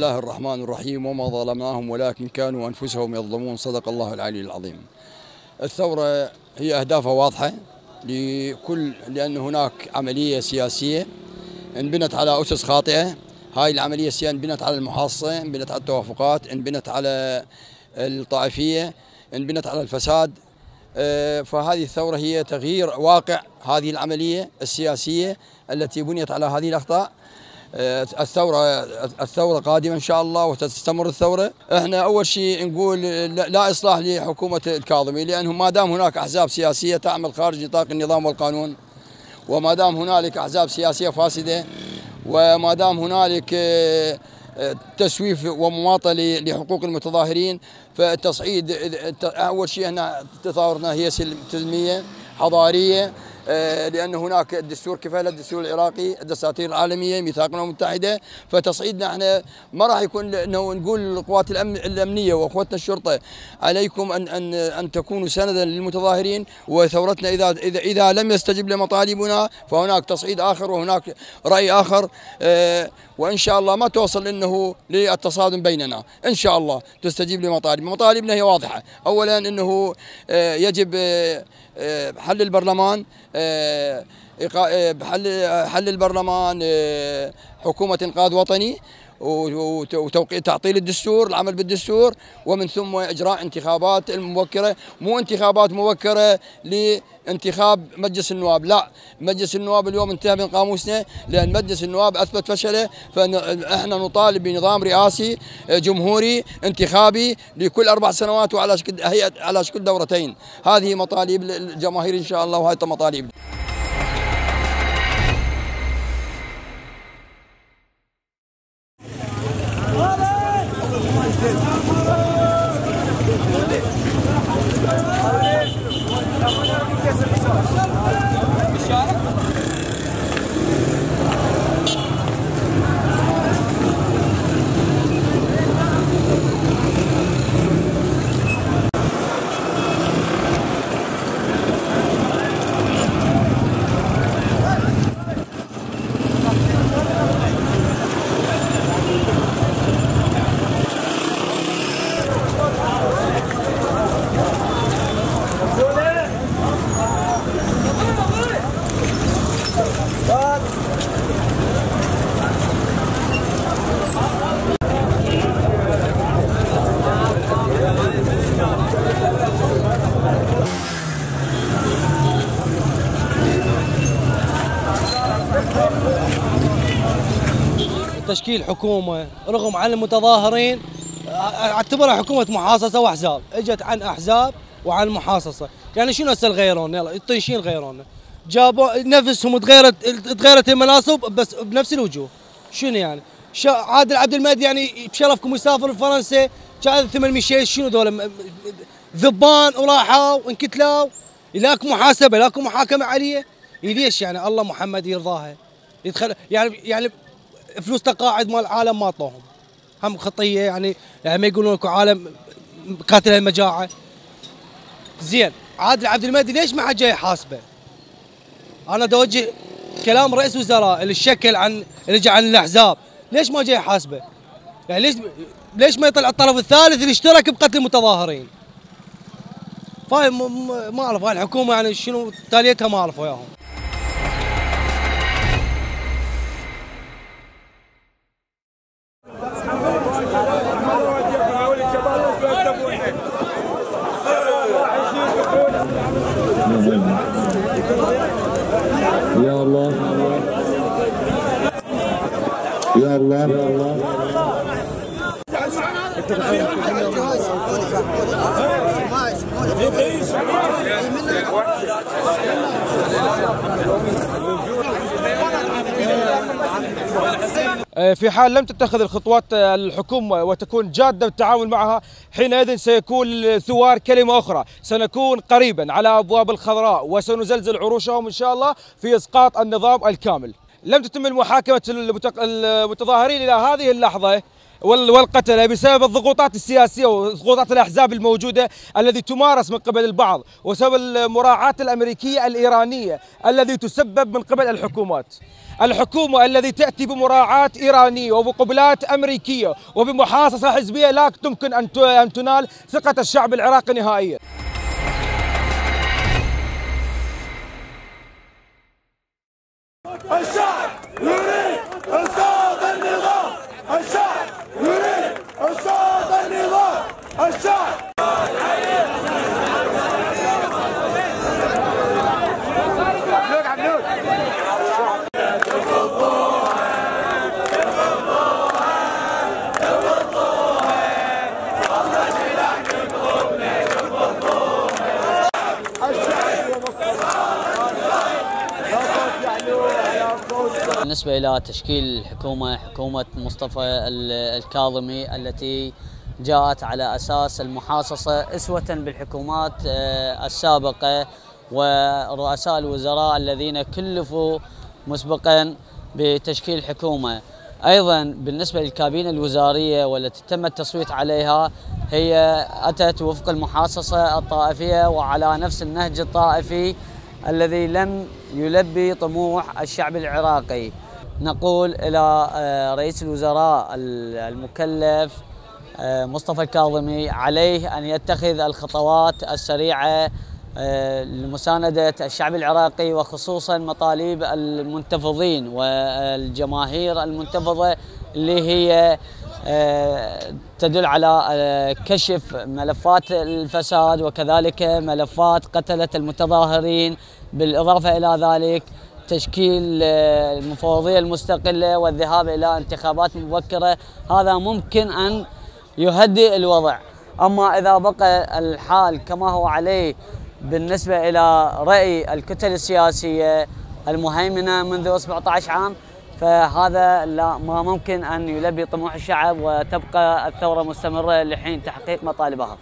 الله الرحمن الرحيم. وما ظلمناهم ولكن كانوا أنفسهم يظلمون. صدق الله العلي العظيم. الثورة هي أهدافها واضحة لأن هناك عملية سياسية انبنت على أسس خاطئة. هاي العملية السياسية انبنت على المحاصصة، انبنت على التوافقات، انبنت على الطائفية، انبنت على الفساد. فهذه الثورة هي تغيير واقع هذه العملية السياسية التي بنيت على هذه الأخطاء. الثورة قادمة إن شاء الله وتستمر الثورة. احنا أول شيء نقول لا إصلاح لحكومة الكاظمي، لأنه ما دام هناك أحزاب سياسية تعمل خارج نطاق النظام والقانون، وما دام هنالك أحزاب سياسية فاسدة، وما دام هنالك تسويف ومماطلة لحقوق المتظاهرين، فالتصعيد أول شيء هنا تظاهرنا هي سلمية حضارية، لأن هناك الدستور كفالة الدستور العراقي، الدساتير العالمية، ميثاق الأمم المتحدة. فتصعيدنا احنا ما راح يكون انه نقول للقوات الأمنية واخوتنا الشرطة عليكم ان تكونوا سندا للمتظاهرين، وثورتنا اذا لم يستجب لمطالبنا فهناك تصعيد آخر وهناك رأي آخر، وإن شاء الله ما توصل انه للتصادم بيننا. إن شاء الله تستجيب لمطالبنا. مطالبنا هي واضحة. أولا انه يجب حل البرلمان، حل البرلمان، حكومة إنقاذ وطني، وتوقيع تعطيل الدستور، العمل بالدستور، ومن ثم إجراء انتخابات مبكرة. مو انتخابات مبكرة لانتخاب مجلس النواب، لا، مجلس النواب اليوم انتهى من قاموسنا، لأن مجلس النواب أثبت فشله. فإحنا نطالب بنظام رئاسي جمهوري انتخابي لكل 4 سنوات وعلى شكل هيئة، على شكل دورتين. هذه مطالب الجماهير إن شاء الله، وهي مطالب. تشكيل حكومة رغم عن المتظاهرين، اعتبرها حكومة محاصصة واحزاب، اجت عن احزاب وعن محاصصة. يعني شنو هسه غيرونا؟ يلا الطيشين غيرونا، جابوا نفسهم، تغيرت المناصب بس بنفس الوجوه. شنو يعني؟ عادل عبد المهدي يعني بشرفكم يسافر لفرنسا، كان 800 شيء، شنو ذولا ذبان وراحوا انكتلوا، يلاكم محاسبة، يلاكم محاكمة عليه. ليش يعني الله محمد يرضاها؟ يدخل يعني فلوس تقاعد مال العالم ما اعطوهم، هم خطيه يعني ما يقولون لكم عالم قاتل المجاعه. زين عادل عبد المهدي ليش ما حد جاي يحاسبه؟ انا دوجه كلام رئيس وزراء اللي شكل عن اللي جاء عن الاحزاب، ليش ما جاي يحاسبه؟ يعني ليش ما يطلع الطرف الثالث اللي اشترك بقتل المتظاهرين؟ فاهم؟ ما اعرف هاي الحكومه يعني شنو تاليتها، ما اعرف وياهم. يا الله يا الله يا الله. في حال لم تتخذ الخطوات الحكومة وتكون جادة بالتعامل معها، حينئذ سيكون الثوار كلمة أخرى. سنكون قريبا على أبواب الخضراء وسنزلزل عروشهم إن شاء الله في إسقاط النظام الكامل. لم تتم محاكمة المتظاهرين إلى هذه اللحظة والقتلة بسبب الضغوطات السياسية وضغوطات الأحزاب الموجودة الذي تمارس من قبل البعض، وسبب المراعاة الأمريكية الإيرانية الذي تسبب من قبل الحكومات. الحكومة الذي تأتي بمراعاة إيرانية وبقبلات أمريكية وبمحاصصة حزبية لا تمكن أن تنال ثقة الشعب العراقي نهائيا. الشعب يريد اسقاط النظام، الشعب يريد اسقاط النظام، الشعب بالنسبة إلى تشكيل حكومة مصطفى الكاظمي التي جاءت على أساس المحاصصة أسوة بالحكومات السابقة ورؤساء الوزراء الذين كلفوا مسبقا بتشكيل حكومة. أيضا بالنسبة للكابينة الوزارية والتي تم التصويت عليها هي أتت وفق المحاصصة الطائفية وعلى نفس النهج الطائفي الذي لم يلبي طموح الشعب العراقي. نقول إلى رئيس الوزراء المكلف مصطفى الكاظمي عليه أن يتخذ الخطوات السريعة لمساندة الشعب العراقي وخصوصا مطالب المنتفضين والجماهير المنتفضة اللي هي تدل على كشف ملفات الفساد وكذلك ملفات قتلة المتظاهرين، بالإضافة إلى ذلك تشكيل المفوضية المستقلة والذهاب إلى انتخابات مبكرة. هذا ممكن أن يهدئ الوضع. أما إذا بقى الحال كما هو عليه بالنسبة إلى رأي الكتل السياسية المهيمنة منذ 17 عام فهذا لا ما ممكن أن يلبي طموح الشعب وتبقى الثورة مستمرة لحين تحقيق مطالبها.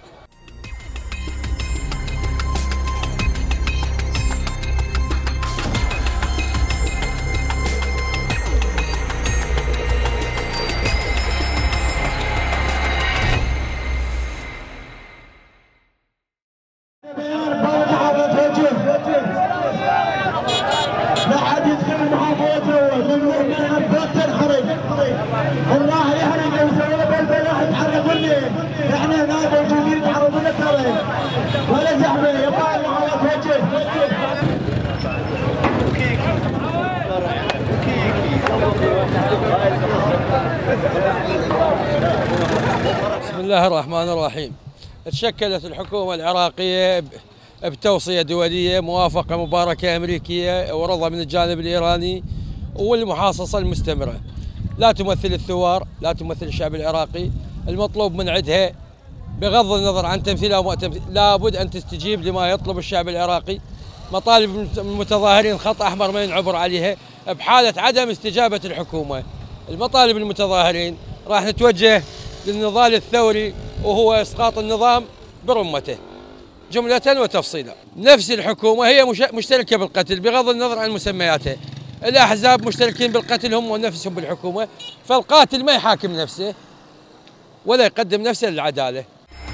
بسم الله الرحمن الرحيم. تشكلت الحكومة العراقية بتوصية دولية موافقة مباركة أمريكية ورضا من الجانب الإيراني والمحاصصة المستمرة. لا تمثل الثوار، لا تمثل الشعب العراقي. المطلوب من عندها بغض النظر عن تمثيل أو ما تمثيل لابد أن تستجيب لما يطلب الشعب العراقي. مطالب المتظاهرين خط أحمر ما ينعبر عليها بحالة عدم استجابة الحكومة. المطالب المتظاهرين راح نتوجه للنضال الثوري وهو إسقاط النظام برمته جملة وتفصيلا. نفس الحكومة هي مشتركة بالقتل بغض النظر عن مسمياتها. الأحزاب مشتركين بالقتل هم ونفسهم بالحكومة، فالقاتل ما يحاكم نفسه ولا يقدم نفسه للعدالة.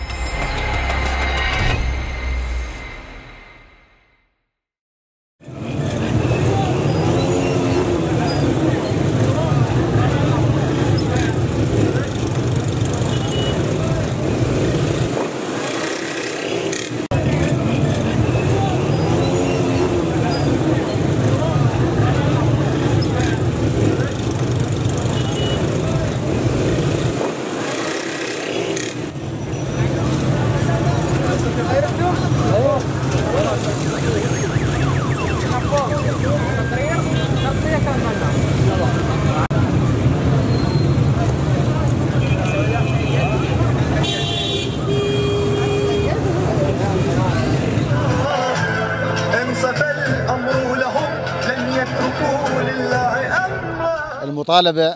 المطالبة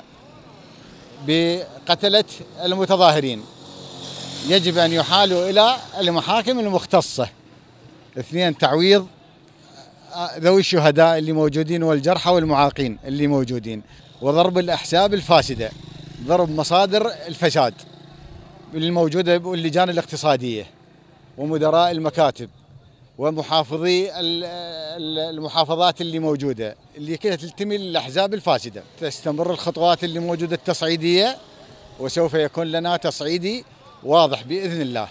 بقتلة المتظاهرين يجب أن يحالوا إلى المحاكم المختصة. 2 تعويض ذوي الشهداء اللي موجودين والجرحى والمعاقين اللي موجودين، وضرب الأحساب الفاسدة، ضرب مصادر الفساد الموجودة واللجان الاقتصادية ومدراء المكاتب ومحافظي المحافظات اللي موجودة اللي كلها تلتمي للأحزاب الفاسدة. تستمر الخطوات اللي موجودة التصعيدية، وسوف يكون لنا تصعيدي واضح بإذن الله.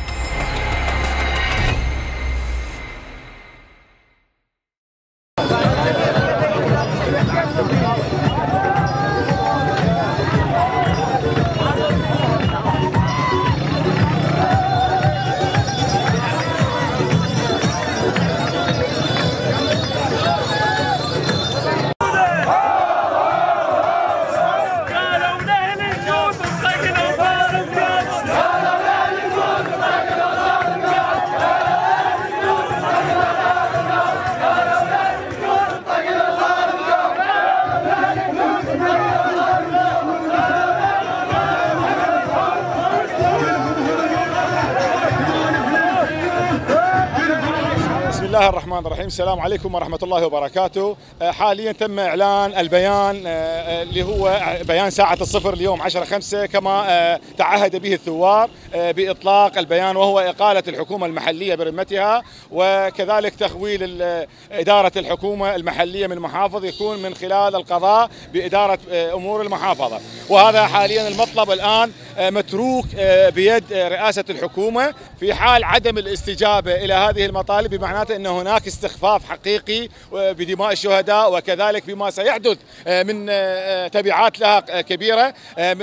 بسم الله الرحمن الرحيم. السلام عليكم ورحمة الله وبركاته. حاليا تم إعلان البيان اللي هو بيان ساعة الصفر اليوم 10/5 كما تعهد به الثوار بإطلاق البيان، وهو إقالة الحكومة المحلية برمتها، وكذلك تخويل إدارة الحكومة المحلية من محافظ يكون من خلال القضاء بإدارة أمور المحافظة. وهذا حاليا المطلب الآن متروك بيد رئاسة الحكومة. في حال عدم الاستجابة إلى هذه المطالب بمعناته أن هناك استخفاف حقيقي بدماء الشهداء، وكذلك بما سيحدث من تبعات لها كبيرة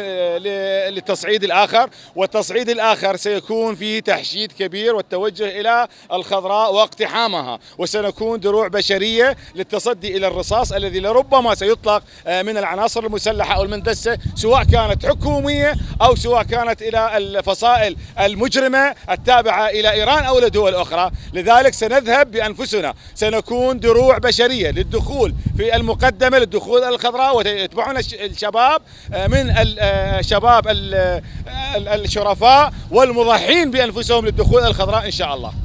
للتصعيد الآخر. والتصعيد الآخر سيكون فيه تحشيد كبير والتوجه إلى الخضراء واقتحامها، وسنكون دروع بشرية للتصدي إلى الرصاص الذي لربما سيطلق من العناصر المسلحة أو المندسة، سواء كانت حكومية أو سواء كانت إلى الفصائل المجرمة التابعة إلى إيران أو لدول أخرى. لذلك سنذهب بأنفسنا، سنكون دروع بشرية للدخول في المقدمة، للدخول الخضراء، ويتبعنا الشباب من الشباب الشرفاء والمضحين بأنفسهم للدخول الخضراء إن شاء الله.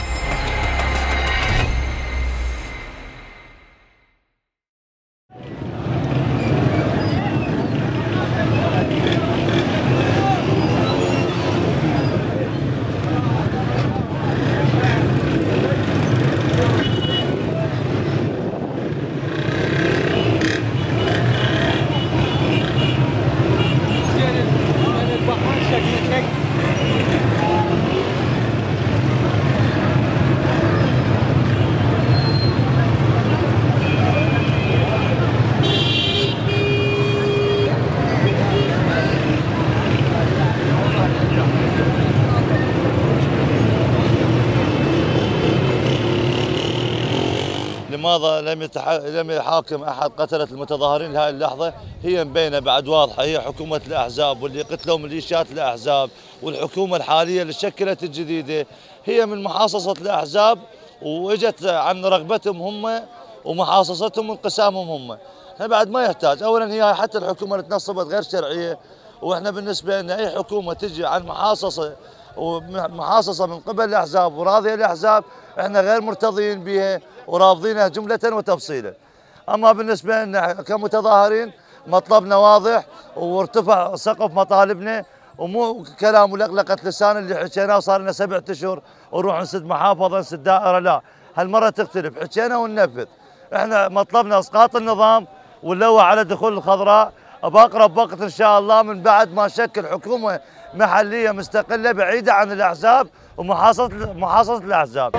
لماذا لم يحاكم احد قتله المتظاهرين لهذه اللحظه؟ هي مبينه بعد واضحه، هي حكومه الاحزاب واللي قتلوا ميليشيات الاحزاب، والحكومه الحاليه اللي شكلت الجديده هي من محاصصه الاحزاب، واجت عن رغبتهم هم ومحاصصتهم وانقسامهم هم. احنا بعد ما يحتاج، اولا هي حتى الحكومه اللي تنصبت غير شرعيه، واحنا بالنسبه لنا اي حكومه تجي عن محاصصه من قبل الاحزاب وراضيه الاحزاب احنا غير مرتضيين بها ورافضينها جمله وتفصيلا. اما بالنسبه لنا كمتظاهرين مطلبنا واضح وارتفع سقف مطالبنا، ومو كلام ولقلقه لسان اللي حكيناه وصار لنا 7 اشهر ونروح نسد محافظه نسد دائره. لا، هالمره تختلف، حكينا وننفذ. احنا مطلبنا اسقاط النظام واللوى على دخول الخضراء باقرب وقت ان شاء الله، من بعد ما نشكل حكومه محليه مستقله بعيده عن الاحزاب ومحاصصه الاحزاب.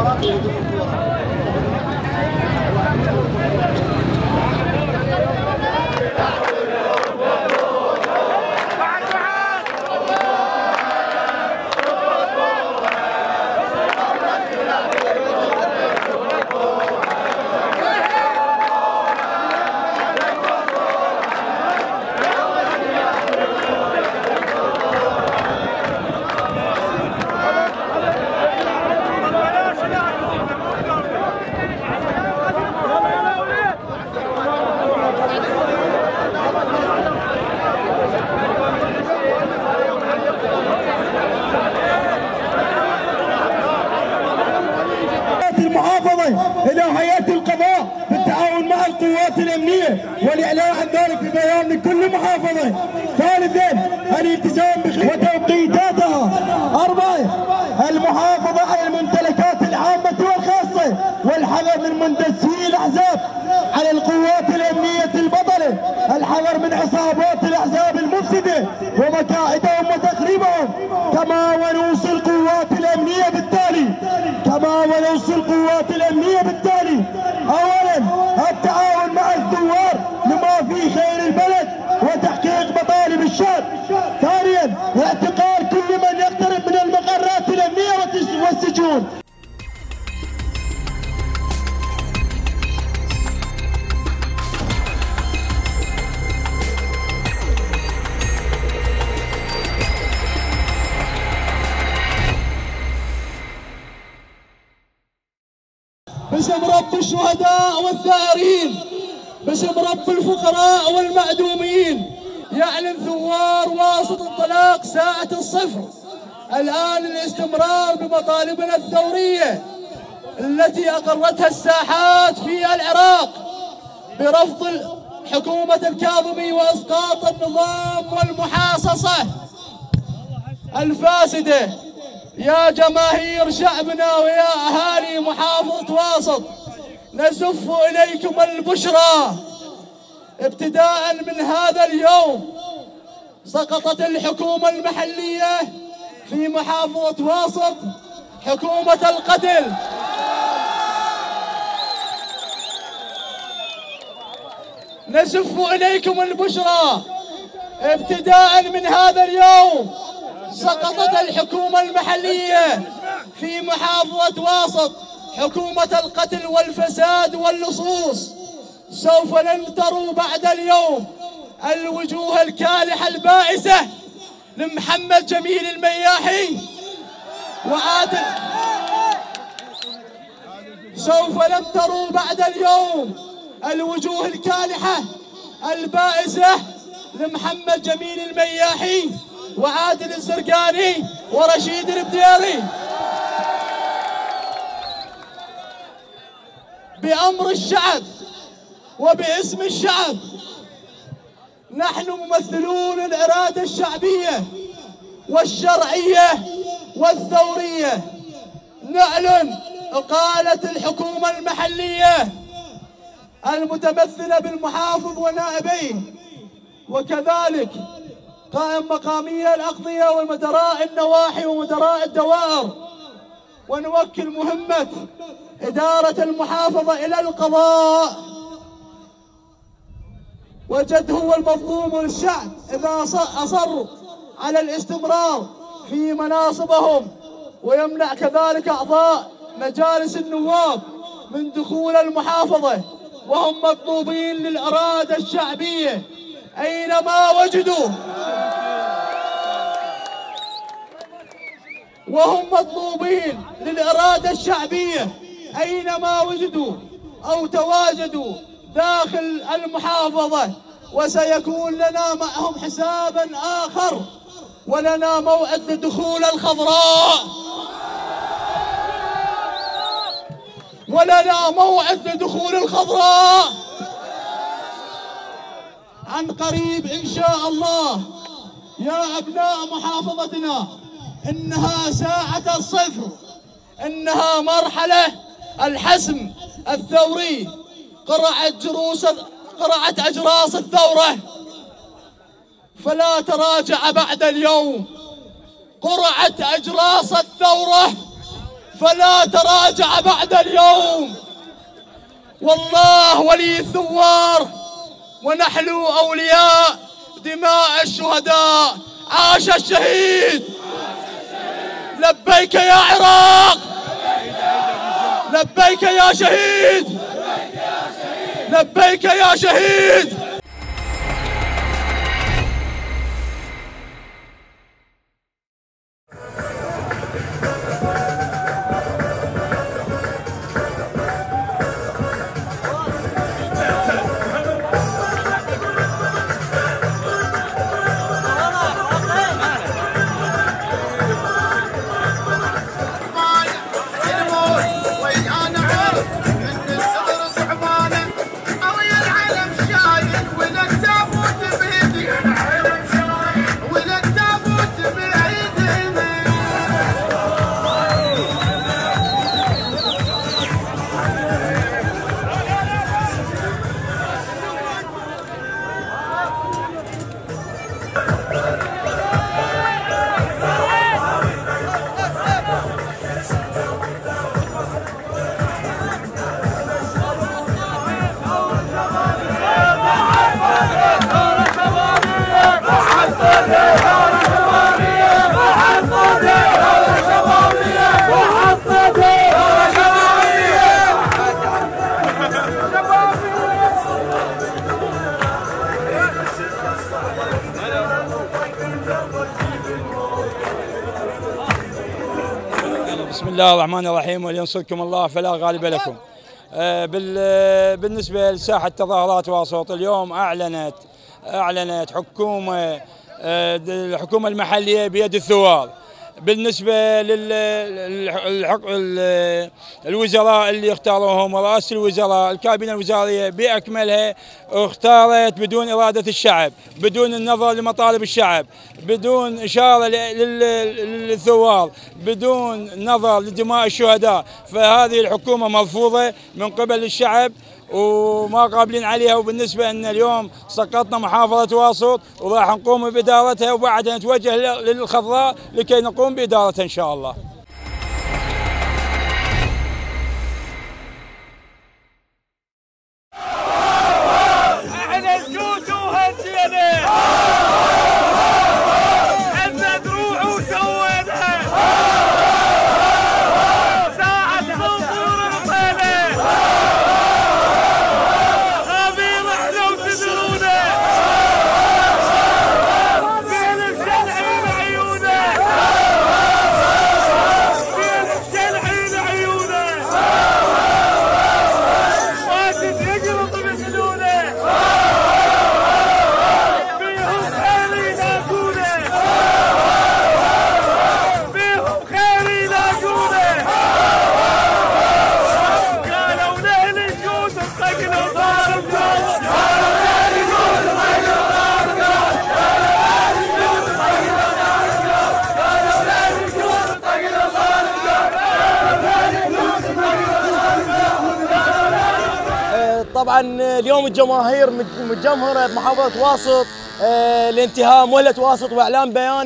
إلى هيئة القضاء بالتعاون مع القوات الأمنية والإعلان عن ذلك ببيان لكل محافظة. ثالثا الالتزام وتوقيتاتها. 4 المحافظة على الممتلكات العامة الحذر من مندسي الاحزاب على القوات الامنيه البطله، الحذر من عصابات الاحزاب المفسده ومكائدهم وتخريبهم، كما ونوصي القوات الامنيه بالتالي اولا التعاون مع الثوار لما في خير البلد وتحقيق مطالب الشعب. ثانيا اعتقال كل من يقترب من المقرات الامنيه والسجون. باسم رب الشهداء والثائرين، باسم رب الفقراء والمعدومين، يعلن ثوار واسط انطلاق ساعة الصفر الآن الاستمرار بمطالبنا الثورية التي أقرتها الساحات في العراق برفض حكومة الكاظمي وإسقاط النظام والمحاصصة الفاسدة. يا جماهير شعبنا ويا أهالي محافظة واسط، نزف إليكم البشرى ابتداء من هذا اليوم. سقطت الحكومة المحلية في محافظة واسط، حكومة القتل. نزف إليكم البشرى ابتداء من هذا اليوم. سقطت الحكومة المحلية في محافظة واسط، حكومة القتل والفساد واللصوص. سوف لن تروا بعد اليوم الوجوه الكالحة البائسة لمحمد جميل المياحي وعادل. سوف لن تروا بعد اليوم الوجوه الكالحة البائسة لمحمد جميل المياحي وعادل الزرقاني ورشيد البديري. بأمر الشعب وباسم الشعب، نحن ممثلون الإرادة الشعبية والشرعية والثورية، نعلن إقالة الحكومة المحلية المتمثلة بالمحافظ ونائبيه، وكذلك قائم مقامية الأقضية والمدراء النواحي ومدراء الدوائر، ونوكل مهمة إدارة المحافظة إلى القضاء. وجد هو المظلوم للشعب إذا أصروا على الاستمرار في مناصبهم، ويمنع كذلك أعضاء مجالس النواب من دخول المحافظة، وهم مطلوبين للإرادة الشعبية أينما وجدوا، وهم مطلوبين للإرادة الشعبية أينما وجدوا أو تواجدوا داخل المحافظة. وسيكون لنا معهم حسابا آخر، ولنا موعد لدخول الخضراء، ولنا موعد لدخول الخضراء عن قريب إن شاء الله. يا أبناء محافظتنا، إنها ساعة الصفر، إنها مرحلة الحسم الثوري. قرعت أجراس الثورة فلا تراجع بعد اليوم. قرعت أجراس الثورة فلا تراجع بعد اليوم. والله ولي الثوار، ونحن أولياء دماء الشهداء. عاش الشهيد. لبيك يا عراق، لبيك يا شهيد، لبيك يا شهيد. أو يا العالم شايف الله الرحمن الرحيم، ولينصركم الله فلا غالب لكم. بالنسبة لساحة تظاهرات واسط، اليوم أعلنت الحكومة المحلية بيد الثوار. بالنسبة للوزراء اللي اختاروهم ورئاسة الوزراء، الكابينة الوزارية بأكملها اختارت بدون إرادة الشعب، بدون النظر لمطالب الشعب، بدون إشارة للثوار، بدون نظر لدماء الشهداء. فهذه الحكومة مرفوضة من قبل الشعب وما قابلين عليها. وبالنسبة أن اليوم سقطنا محافظة واسط وراح نقوم بإدارتها، وبعدها نتوجه للخضراء لكي نقوم بإدارتها إن شاء الله. طبعا اليوم الجماهير متجمهره بمحافظه واسط لانتهاء مهله واسط واعلان بيان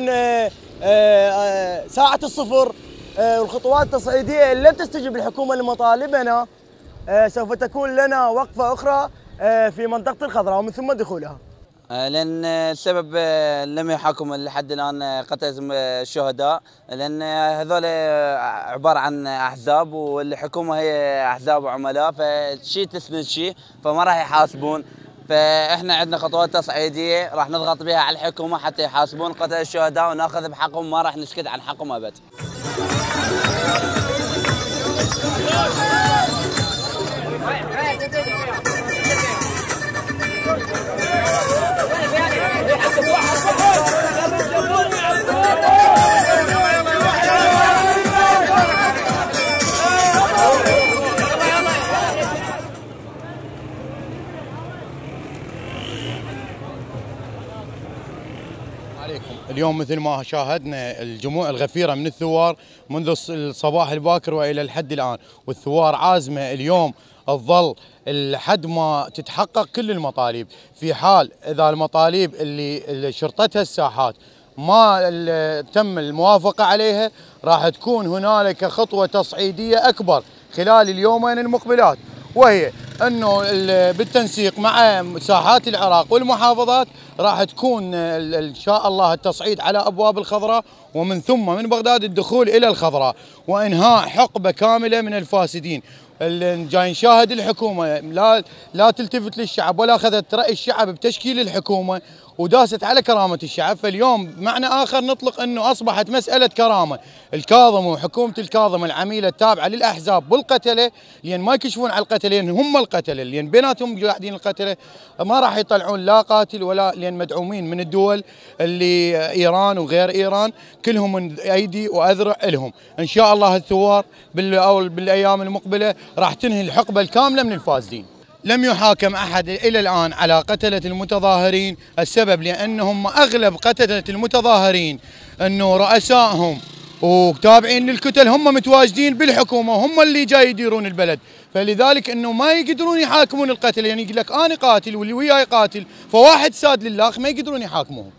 ساعه الصفر والخطوات التصعيديه اللي لم تستجب الحكومه لمطالبنا. سوف تكون لنا وقفه اخرى في منطقه الخضراء ومن ثم دخولها. لأن السبب لم يحاكم لحد الآن قتل الشهداء، لأن هذول عبارة عن أحزاب والحكومة هي أحزاب وعملاء، فشيء تسند شيء فما راح يحاسبون. فإحنا عندنا خطوات تصعيدية راح نضغط بها على الحكومة حتى يحاسبون قتل الشهداء وناخذ بحقهم، ما راح نسكت عن حقهم أبد. اليوم مثل ما شاهدنا الجموع الغفيرة من الثوار منذ الصباح الباكر وإلى الحد الآن، والثوار عازمة اليوم تظل لحد ما تتحقق كل المطالب. في حال إذا المطالب اللي شرطتها الساحات ما تم الموافقة عليها، راح تكون هنالك خطوة تصعيدية أكبر خلال اليومين المقبلات، وهي أنه بالتنسيق مع ساحات العراق والمحافظات راح تكون إن شاء الله التصعيد على أبواب الخضراء، ومن ثم من بغداد الدخول إلى الخضراء وإنهاء حقبة كاملة من الفاسدين. اللي جاي نشاهد الحكومة لا تلتفت للشعب ولا أخذت رأي الشعب بتشكيل الحكومة وداست على كرامة الشعب. فاليوم معنى آخر نطلق أنه أصبحت مسألة كرامة. الكاظم وحكومة الكاظم العميلة التابعة للأحزاب والقتلة، لأن ما يكشفون على القتلة لأن هم القتلة، لأن بيناتهم قاعدين القتلة ما راح يطلعون لا قاتل ولا، لأن مدعومين من الدول اللي إيران وغير إيران كلهم من أيدي وأذرع لهم. إن شاء الله الثوار بالأيام المقبلة راح تنهي الحقبة الكاملة من الفاسدين. لم يحاكم أحد إلى الآن على قتلة المتظاهرين. السبب لأنهم أغلب قتلة المتظاهرين أنه رؤسائهم وتابعين للكتل هم متواجدين بالحكومة وهم اللي جاي يديرون البلد، فلذلك أنه ما يقدرون يحاكمون القتل. يعني يقول لك أنا قاتل واللي وياي قاتل، فواحد ساد لله ما يقدرون يحاكموهم.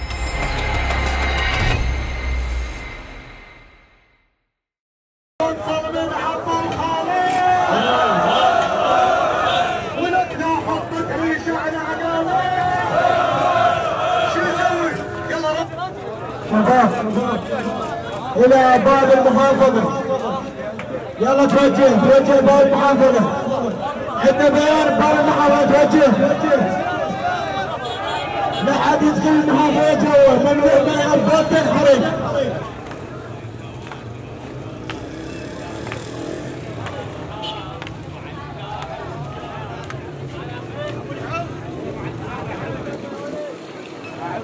إلى باب المحافظة، يلا توجه باب المحافظة، عندنا بيان باب المحافظة، توجه لا حد يدخل المحافظة جوا، ممنوع من الباب تنحرق.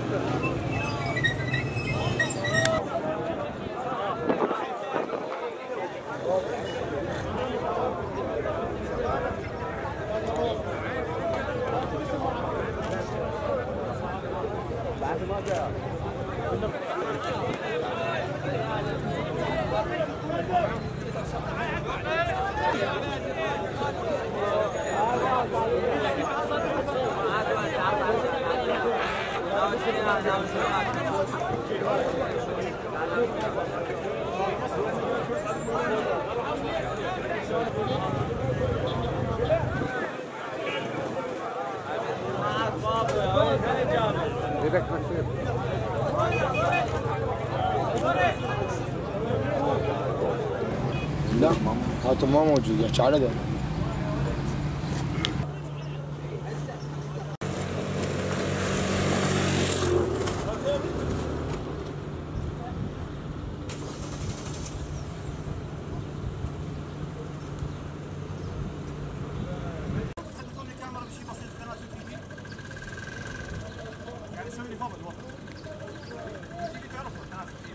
لا هاتم ما موجود يحكي على ذا. يعني سوي لي فضل والله.